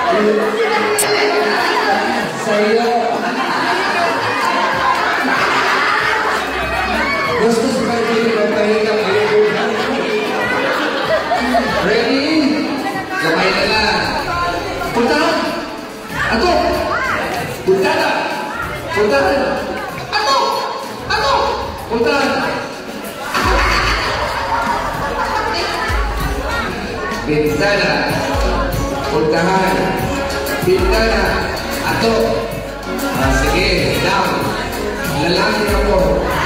Sa'yo. Gusto sa kayo magpahinga kayo. Ready? Kamay na lang. Puntahan! Ato! Puntahan! Puntahan! Ato! Ato! Puntahan! Bintana! Puntahan! Bintana! Ato! Sige, down! Lalaki ako!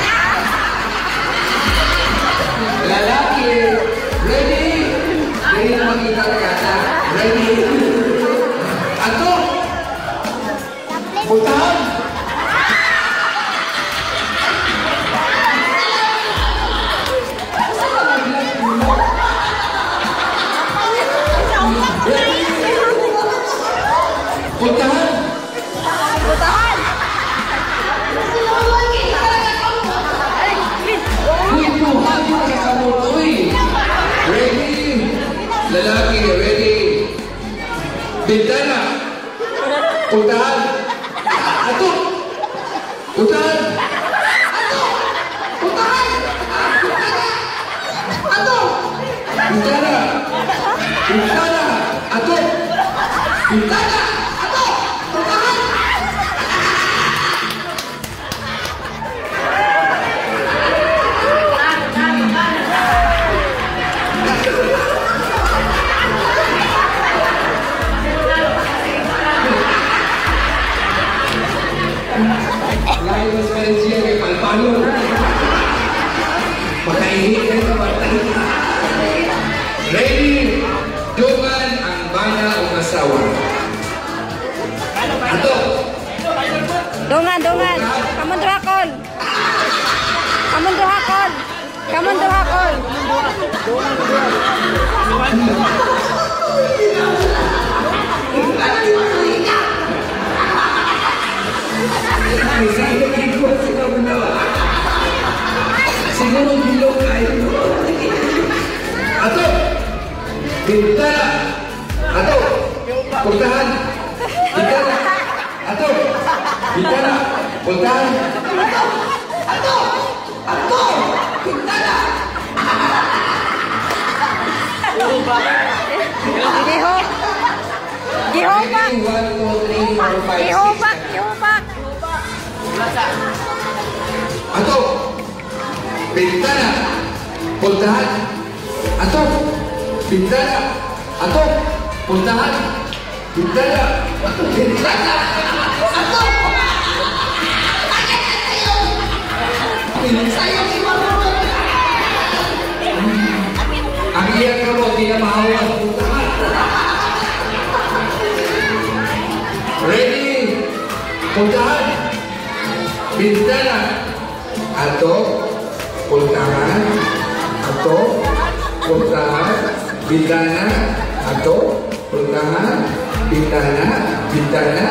Lalaki! Ready? Ready na makita ka kata? Ready? Ato! Puntahan! Puntahan! Puntahan! Puntuhan yung kasamutoy! Ready? Lalaki, ready? Bintana! Puntahan! Ato! Puntahan! Ato! Puntahan! Ato! Bintana! Bintana! Ato! Bintana! Ato! Puntahan! Lain mas manusia kay palpalo. Makainit kayo sa batay. Ready? Dungan ang bana o asawa. Ato! Dungan, dungan. Kamun duhakon. Kamun duhakon. Kamun duhakon. Siguro bilog kayo. Ato! Bintana! Ato! Puntahan! Bintana! Ato! Bintana! Puntahan! Ato! Ato! Ato! Bintana! Gihop. Gihopak. 1, 2, 3, 4, 5, 6, Gihopak. Gihopak. Ato! Bintana! Puntahan! Ato! Bintana! Ato! Puntahan! Bintana! Bintana! Ato! Sayang si Mama! Ang iyak ka mo, di na mahawa ang puntahan. Ready? Puntahan! Bintana! Ato! Puntahan! Ato! Puntahan! Bintana! Ato! Puntahan! Bintana! Bintana!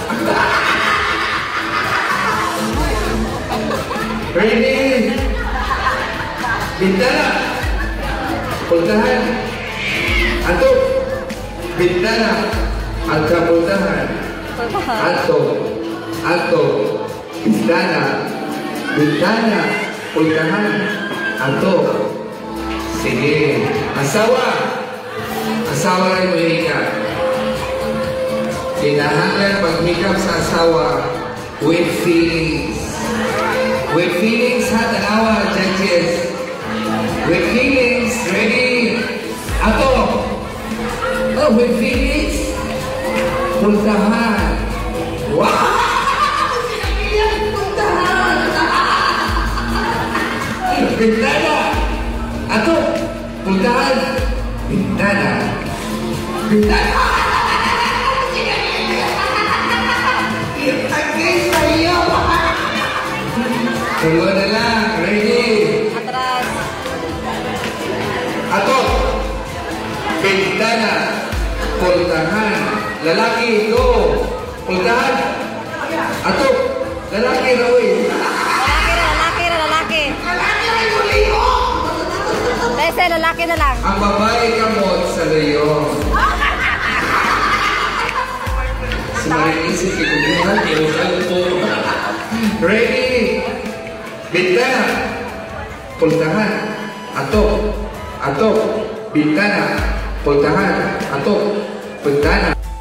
Ready? Bintana! Puntahan! Ato! Bintana! Ato! Puntahan! Ato! Ato! Bintana! Bintana! Puntahan! Ato! Sige! Asawa! Asawa rin mo hika. Kinahanglan pag-makeup sa asawa with feelings. With feelings, ha? Tanawa, judges. With feelings, ready? Ato! Oh, with feelings? Puntahan! Wow! Puntahan! Bintana! Ato! Puntahan! Bintana! Bintana! Agay sa'yo! Tulo na lang. Ready? Atras. Ato! Bintana! Puntahan! Lalaki ito! Puntahan! Ato! Lalaki Roy! Lalaki na, lalaki. Lalaki rin mo liho! Tese, lalaki na lang. Ang babae kamot sa leyon. veces que continúan y nos sale un poco. Ready? Ventana. Puntahan. Atok. Atok. Ventana. Puntahan. Atok. Ventana.